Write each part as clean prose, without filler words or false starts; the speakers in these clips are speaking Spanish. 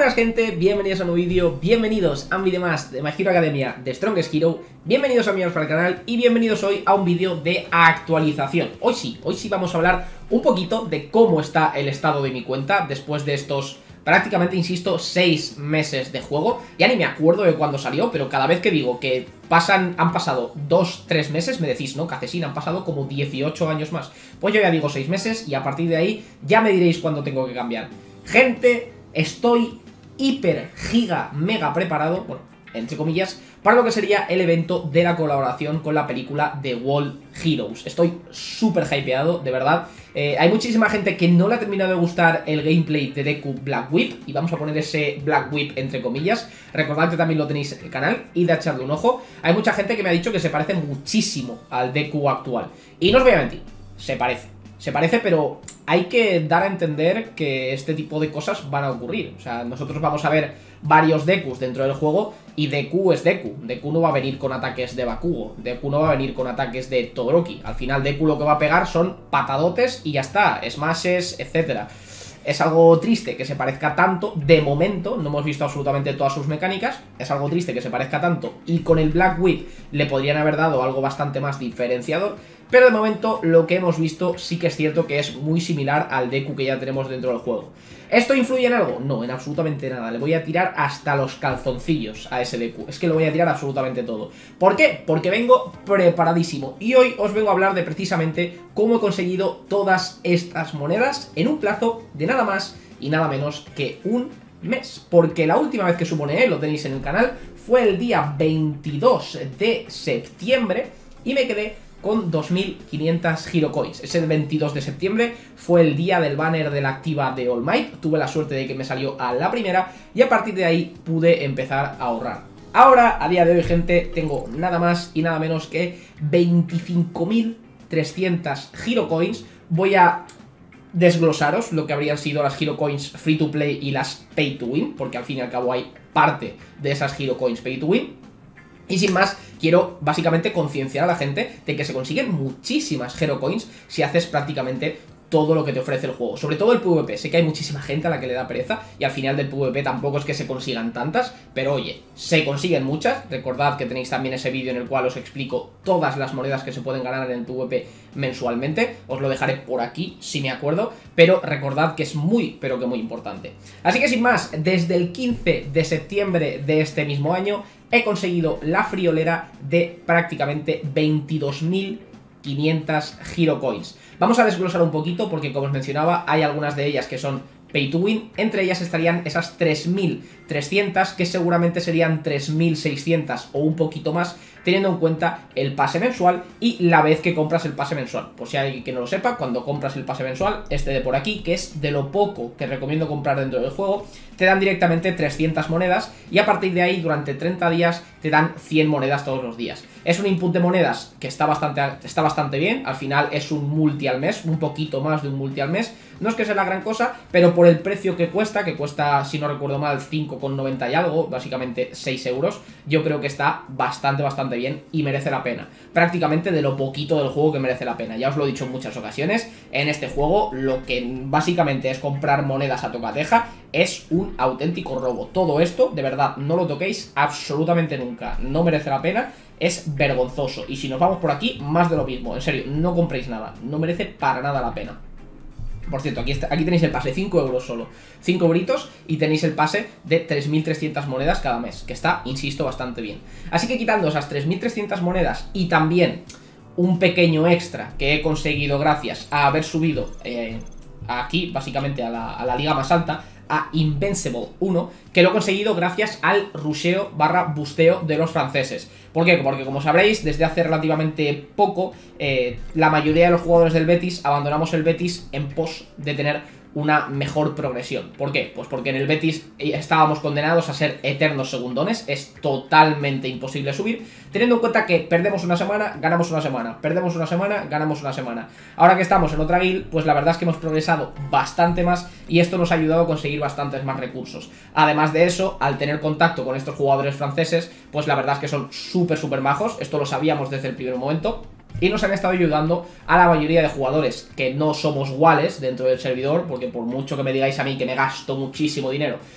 Buenas gente, bienvenidos a un nuevo vídeo, bienvenidos a un vídeo más de My Hero Academia de Strongest Hero, bienvenidos amigos para el canal y bienvenidos hoy a un vídeo de actualización. Hoy sí vamos a hablar un poquito de cómo está el estado de mi cuenta después de estos prácticamente, insisto, 6 meses de juego. Ya ni me acuerdo de cuándo salió, pero cada vez que digo que han pasado 2-3 meses, me decís, ¿no? Cacesín, han pasado como 18 años más. Pues yo ya digo 6 meses y a partir de ahí ya me diréis cuándo tengo que cambiar. Gente, estoy hiper, giga, mega preparado, bueno, entre comillas, para lo que sería el evento de la colaboración con la película The World Heroes. Estoy súper hypeado, de verdad. Hay muchísima gente que no le ha terminado de gustar el gameplay de Deku Black Whip, y vamos a poner ese Black Whip entre comillas. Recordad que también lo tenéis en el canal y de echarle un ojo. Hay mucha gente que me ha dicho que se parece muchísimo al Deku actual, y no os voy a mentir, se parece, pero hay que dar a entender que este tipo de cosas van a ocurrir. O sea, nosotros vamos a ver varios Dekus dentro del juego y Deku es Deku. Deku no va a venir con ataques de Bakugo, Deku no va a venir con ataques de Todoroki. Al final Deku lo que va a pegar son patadotes y ya está, smashes, etcétera. Es algo triste que se parezca tanto, de momento, no hemos visto absolutamente todas sus mecánicas, es algo triste que se parezca tanto y con el Black Whip le podrían haber dado algo bastante más diferenciador, pero de momento lo que hemos visto sí que es cierto que es muy similar al Deku que ya tenemos dentro del juego. ¿Esto influye en algo? No, en absolutamente nada. Le voy a tirar hasta los calzoncillos a ese Deku. Es que lo voy a tirar absolutamente todo. ¿Por qué? Porque vengo preparadísimo. Y hoy os vengo a hablar de precisamente cómo he conseguido todas estas monedas en un plazo de nada más y nada menos que un mes. Porque la última vez que sumoné, lo tenéis en el canal, fue el día 22 de septiembre y me quedé con 2500 Hero Coins. Ese 22 de septiembre fue el día del banner de la activa de All Might. Tuve la suerte de que me salió a la primera y a partir de ahí pude empezar a ahorrar. Ahora, a día de hoy, gente, tengo nada más y nada menos que 25.300 Hero Coins. Voy a desglosaros lo que habrían sido las Hero Coins Free to Play y las Pay to Win, porque al fin y al cabo hay parte de esas Hero Coins Pay to Win. Y sin más, quiero básicamente concienciar a la gente de que se consiguen muchísimas Hero Coins si haces prácticamente todo lo que te ofrece el juego, sobre todo el PvP. Sé que hay muchísima gente a la que le da pereza y al final del PvP tampoco es que se consigan tantas, pero oye, se consiguen muchas. Recordad que tenéis también ese vídeo en el cual os explico todas las monedas que se pueden ganar en el PvP mensualmente. Os lo dejaré por aquí si me acuerdo, pero recordad que es muy, pero que muy importante. Así que sin más, desde el 15 de septiembre de este mismo año he conseguido la friolera de prácticamente 22.500 Hero Coins. Vamos a desglosar un poquito porque, como os mencionaba, hay algunas de ellas que son Pay to Win. Entre ellas estarían esas 3.300 que seguramente serían 3.600 o un poquito más, teniendo en cuenta el pase mensual y la vez que compras el pase mensual. Por si hay alguien que no lo sepa, cuando compras el pase mensual, este de por aquí, que es de lo poco que recomiendo comprar dentro del juego, te dan directamente 300 monedas y a partir de ahí durante 30 días te dan 100 monedas todos los días. Es un input de monedas que está bastante bien, al final es un multi al mes, un poquito más de un multi al mes. No es que sea la gran cosa, pero por el precio que cuesta, si no recuerdo mal, 5,90 y algo, básicamente 6 euros, yo creo que está bastante bien y merece la pena. Prácticamente de lo poquito del juego que merece la pena. Ya os lo he dicho en muchas ocasiones, en este juego lo que básicamente es comprar monedas a tocateja es un auténtico robo. Todo esto, de verdad, no lo toquéis absolutamente nunca, no merece la pena. Es vergonzoso. Y si nos vamos por aquí, más de lo mismo. En serio, no compréis nada, no merece para nada la pena. Por cierto, aquí tenéis el pase, 5 euros solo, 5 euritos y tenéis el pase de 3.300 monedas cada mes, que está, insisto, bastante bien. Así que quitando esas 3.300 monedas y también un pequeño extra que he conseguido gracias a haber subido aquí, básicamente a la liga más alta, a Invincible 1, que lo he conseguido gracias al rusheo / busteo de los franceses. ¿Por qué? Porque como sabréis, desde hace relativamente poco, la mayoría de los jugadores del Betis abandonamos el Betis en pos de tener una mejor progresión. ¿Por qué? Pues porque en el Betis estábamos condenados a ser eternos segundones, es totalmente imposible subir, teniendo en cuenta que perdemos una semana, ganamos una semana, perdemos una semana, ganamos una semana. Ahora que estamos en otra guild, pues la verdad es que hemos progresado bastante más y esto nos ha ayudado a conseguir bastantes más recursos. Además de eso, al tener contacto con estos jugadores franceses, pues la verdad es que son súper majos, esto lo sabíamos desde el primer momento. Y nos han estado ayudando a la mayoría de jugadores que no somos iguales dentro del servidor, porque por mucho que me digáis a mí que me gasto muchísimo dinero,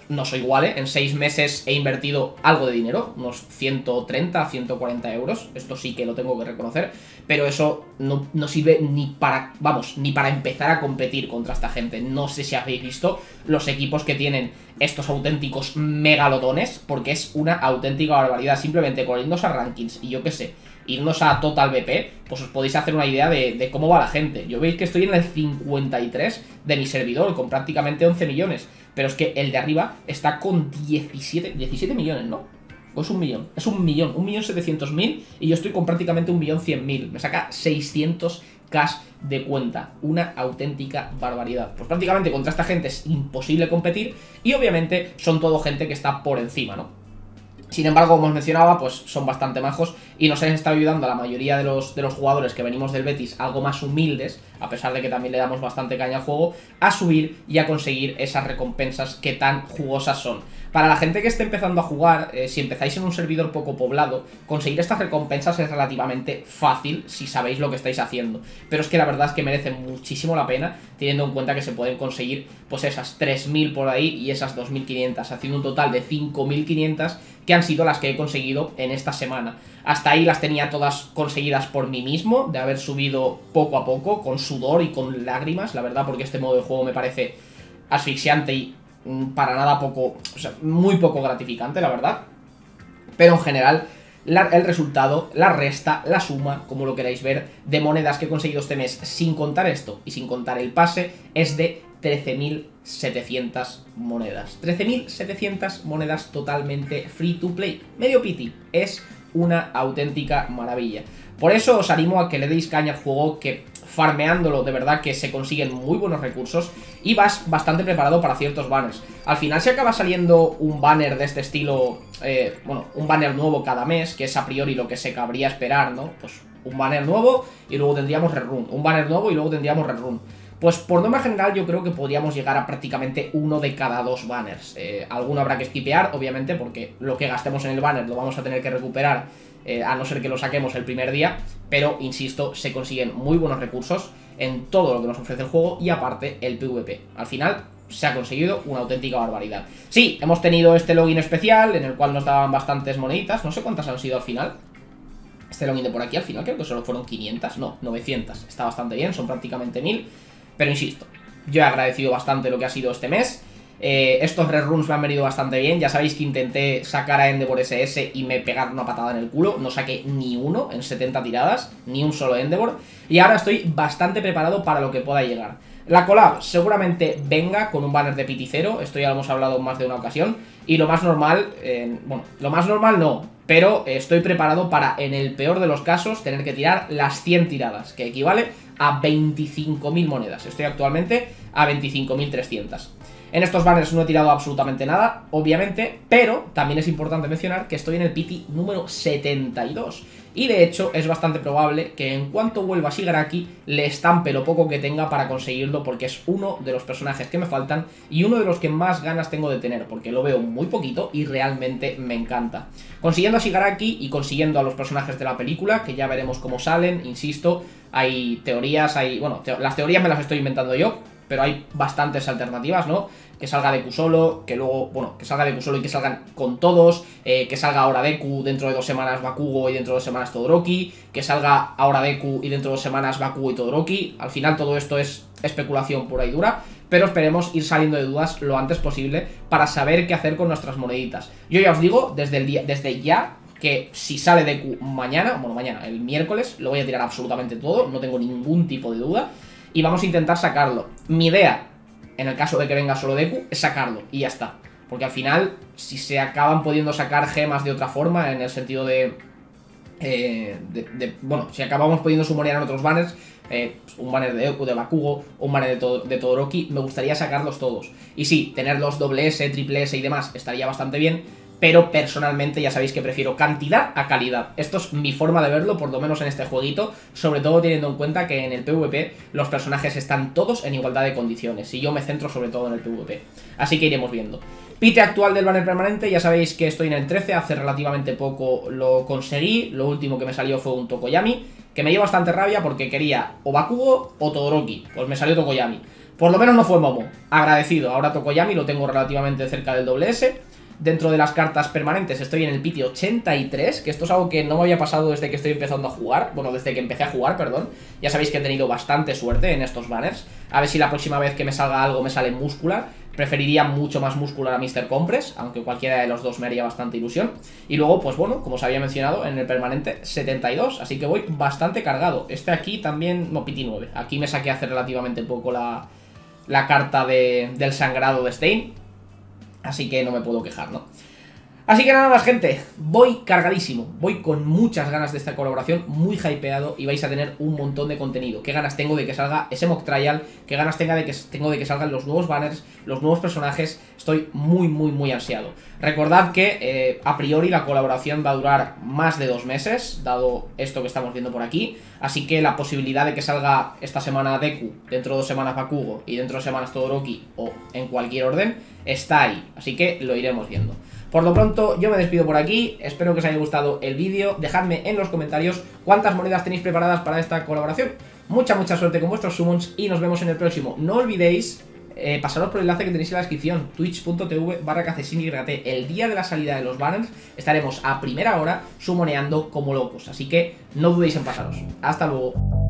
no soy igual, ¿eh? En 6 meses he invertido algo de dinero, unos 130, 140 euros. Esto sí que lo tengo que reconocer. Pero eso no sirve ni para, vamos, ni para empezar a competir contra esta gente. No sé si habéis visto los equipos que tienen estos auténticos megalodones, porque es una auténtica barbaridad. Simplemente con irnos a rankings y yo qué sé, irnos a Total BP, pues os podéis hacer una idea de cómo va la gente. Yo veis que estoy en el 53 de mi servidor, con prácticamente 11 millones. Pero es que el de arriba está con 17 millones, ¿no? ¿O es 1.000.000? Es 1.000.000, 1.700.000 y yo estoy con prácticamente 1.100.000. Me saca 600k de cuenta. Una auténtica barbaridad. Pues prácticamente contra esta gente es imposible competir y obviamente son todo gente que está por encima, ¿no? Sin embargo, como os mencionaba, pues son bastante majos y nos han estado ayudando a la mayoría de los jugadores que venimos del Betis, algo más humildes, a pesar de que también le damos bastante caña al juego, a subir y a conseguir esas recompensas que tan jugosas son. Para la gente que esté empezando a jugar, si empezáis en un servidor poco poblado, conseguir estas recompensas es relativamente fácil si sabéis lo que estáis haciendo. Pero es que la verdad es que merece muchísimo la pena, teniendo en cuenta que se pueden conseguir pues esas 3.000 por ahí y esas 2.500, haciendo un total de 5.500 que han sido las que he conseguido en esta semana. Hasta ahí las tenía todas conseguidas por mí mismo, de haber subido poco a poco, con sudor y con lágrimas, la verdad, porque este modo de juego me parece asfixiante y para nada poco, o sea, muy poco gratificante, la verdad. Pero en general, el resultado, la resta, la suma, como lo queráis ver, de monedas que he conseguido este mes, sin contar esto y sin contar el pase, es de 13.700 monedas. 13.700 monedas totalmente free to play. Medio piti. Es una auténtica maravilla. Por eso os animo a que le deis caña al juego, que farmeándolo de verdad que se consiguen muy buenos recursos y vas bastante preparado para ciertos banners. Al final se acaba saliendo un banner de este estilo, bueno, un banner nuevo cada mes, que es a priori lo que se cabría esperar, ¿no? Pues un banner nuevo y luego tendríamos rerun. Un banner nuevo y luego tendríamos rerun. Pues por norma general yo creo que podríamos llegar a prácticamente uno de cada 2 banners. Alguno habrá que skipear, obviamente, porque lo que gastemos en el banner lo vamos a tener que recuperar, a no ser que lo saquemos el primer día. Pero, insisto, se consiguen muy buenos recursos en todo lo que nos ofrece el juego y aparte el PvP. Al final se ha conseguido una auténtica barbaridad. Sí, hemos tenido este login especial en el cual nos daban bastantes moneditas. No sé cuántas han sido al final. Este login de por aquí al final creo que solo fueron 500, no, 900. Está bastante bien, son prácticamente 1000. Pero insisto, yo he agradecido bastante lo que ha sido este mes. Estos reruns me han venido bastante bien. Ya sabéis que intenté sacar a Endeavor SS y me pegaron una patada en el culo. No saqué ni uno en 70 tiradas, ni un solo Endeavor. Y ahora estoy bastante preparado para lo que pueda llegar. La collab seguramente venga con un banner de Piticero. Esto ya lo hemos hablado más de una ocasión. Y lo más normal, bueno, lo más normal no, pero estoy preparado para, en el peor de los casos, tener que tirar las 100 tiradas, que equivale a 25.000 monedas. Estoy actualmente a 25.300. En estos banners no he tirado absolutamente nada, obviamente, pero también es importante mencionar que estoy en el piti número 72. Y de hecho es bastante probable que en cuanto vuelva Shigaraki le estampe lo poco que tenga para conseguirlo, porque es uno de los personajes que me faltan y uno de los que más ganas tengo de tener, porque lo veo muy poquito y realmente me encanta. Consiguiendo a Shigaraki y consiguiendo a los personajes de la película, que ya veremos cómo salen, insisto, hay teorías, bueno, las teorías me las estoy inventando yo, pero hay bastantes alternativas, ¿no? Que salga Deku solo, que luego, bueno, que salga Deku solo y que salgan con todos, que salga ahora Deku, dentro de 2 semanas Bakugo y dentro de 2 semanas Todoroki, que salga ahora Deku y dentro de 2 semanas Bakugo y Todoroki. Al final todo esto es especulación pura y dura, pero esperemos ir saliendo de dudas lo antes posible para saber qué hacer con nuestras moneditas. Yo ya os digo, desde ya, que si sale Deku mañana, bueno, mañana, el miércoles, lo voy a tirar absolutamente todo, no tengo ningún tipo de duda. Y vamos a intentar sacarlo. Mi idea, en el caso de que venga solo Deku, es sacarlo y ya está. Porque al final, si se acaban pudiendo sacar gemas de otra forma, en el sentido bueno, si acabamos pudiendo sumonear en otros banners, un banner de Deku, de Bakugo, un banner de Todoroki, me gustaría sacarlos todos. Y sí, tenerlos doble S, triple S y demás estaría bastante bien, pero personalmente ya sabéis que prefiero cantidad a calidad. Esto es mi forma de verlo, por lo menos en este jueguito, sobre todo teniendo en cuenta que en el PvP los personajes están todos en igualdad de condiciones, y yo me centro sobre todo en el PvP. Así que iremos viendo. Pite actual del banner permanente, ya sabéis que estoy en el 13, hace relativamente poco lo conseguí, lo último que me salió fue un Tokoyami, que me dio bastante rabia porque quería o Bakugo o Todoroki, pues me salió Tokoyami. Por lo menos no fue Momo, agradecido. Ahora Tokoyami lo tengo relativamente cerca del doble S. Dentro de las cartas permanentes estoy en el piti 83, que esto es algo que no me había pasado desde que estoy empezando a jugar. Bueno, desde que empecé a jugar, perdón. Ya sabéis que he tenido bastante suerte en estos banners. A ver si la próxima vez que me salga algo me sale Muscular. Preferiría mucho más Muscular a Mr. Compress, aunque cualquiera de los dos me haría bastante ilusión. Y luego, pues bueno, como os había mencionado, en el permanente 72, así que voy bastante cargado. Este aquí también, no, piti 9. Aquí me saqué hace relativamente poco la carta del sangrado de Stein. Así que no me puedo quejar, ¿no? Así que nada más, gente, voy cargadísimo, voy con muchas ganas de esta colaboración, muy hypeado y vais a tener un montón de contenido. Qué ganas tengo de que salga ese mock trial, qué ganas tengo de que salgan los nuevos banners, los nuevos personajes, estoy muy ansiado. Recordad que a priori la colaboración va a durar más de 2 meses, dado esto que estamos viendo por aquí, así que la posibilidad de que salga esta semana Deku, dentro de 2 semanas Bakugo y dentro de 2 semanas Todoroki o en cualquier orden, está ahí, así que lo iremos viendo. Por lo pronto, yo me despido por aquí, espero que os haya gustado el vídeo, dejadme en los comentarios cuántas monedas tenéis preparadas para esta colaboración. Mucha suerte con vuestros summons y nos vemos en el próximo. No olvidéis pasaros por el enlace que tenéis en la descripción, twitch.tv/KCSINYT. El día de la salida de los banners estaremos a primera hora summoneando como locos, así que no dudéis en pasaros. Hasta luego.